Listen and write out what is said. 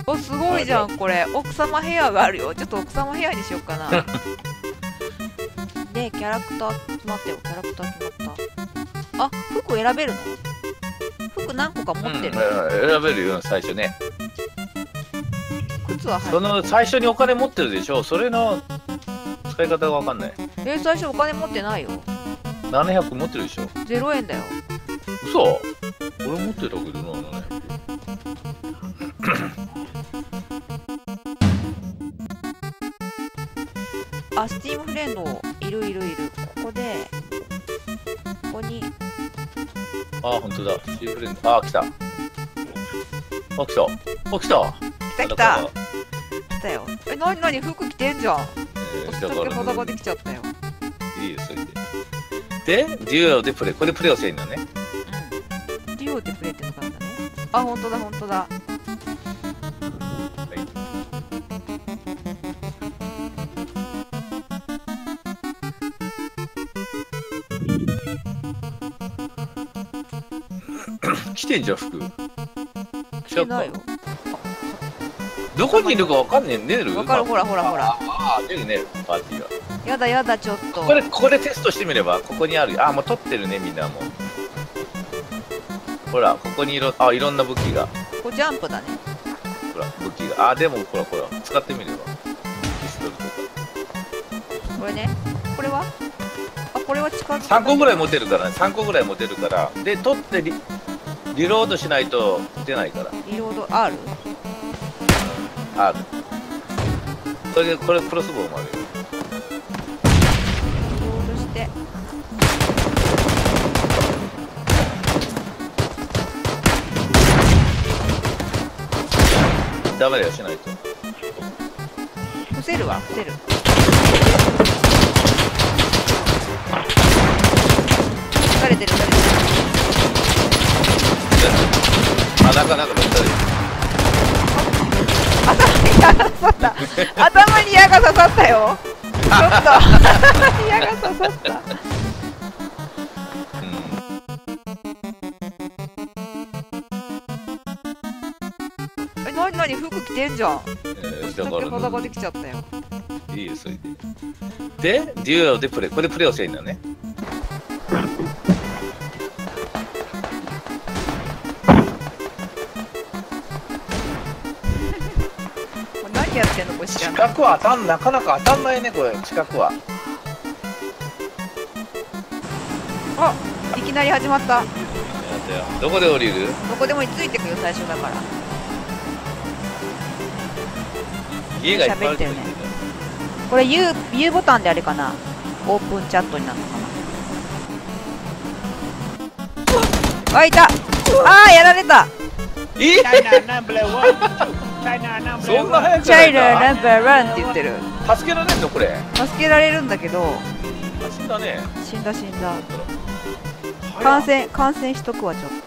お、すごいじゃん、これ。奥様ヘアがあるよ。ちょっと奥様ヘアにしようかな。で、キャラクター決まったよ。キャラクター決まった。あ、服選べるの？服何個か持ってる。 選べるよ、最初ね。 靴は入その最初にお金持ってるでしょ。それの使い方がわかんない。 最初お金持ってないよ。 700持ってるでしょ。 0円だよ。 嘘？俺持ってたけどな、700。 あ、スティームフレンドいる。ここで、ここに。 あ、ほんとだ。スティームフレンド。あ、来た。あ、来た。あ、来た。 来たよ。なに服着てんじゃん。おすけ裸できちゃったよ。 いいよ、それで。で、デュオでプレイ。これプレイをせんのね。 うん。デュオでプレイってのがあるんだね。あ、ほんとだ。 来てんじゃん、服。 着てないよ。 どこにいるかわかんねえ。出る？ わかる、ほら。 ああ、出るね、パーティーが。 やだ、ちょっと。 ここでテストしてみれば、ここにある。あ、もう取ってるね、みんなもう。ほら、ここにいろんな武器が。 ここジャンプだね。 ほら、武器が。あ、でも、ほら、使ってみれば。ピストルとか。 これね。これは？あ、これは近づく。 3個ぐらい持てるからね。3個ぐらい持てるから。で、取ってリロードしないと出ないから。 リロード R？ ある。それで、これクロスボウもあるよ。 リロードして。 ダメだよ、しないと。 伏せる。撃たれてる。 あ、なかなか乗ったで。 頭に矢が刺さったよ。ちょっと矢が刺さった。なに服着てんじゃん。 だから裸できちゃったよ。 いいよ、それで。で、デュオでプレイ。これプレイをせんだね。 何やってんのこれ知らない。 近くはなかなか当たんないね、これ、近くは。 あ、いきなり始まった。 どこで降りる？ どこでもついてくよ、最初だから。 家がいっぱいあるってよね。これ U ボタンであれかな。オープンチャットになるのかな。あ、いた。あー、やられた。 そんな早くチャイナナンバーワンって言ってる。 助けられんのこれ？ 助けられるんだけど。 死んだね。 死んだ。感染しとくわ、ちょっと。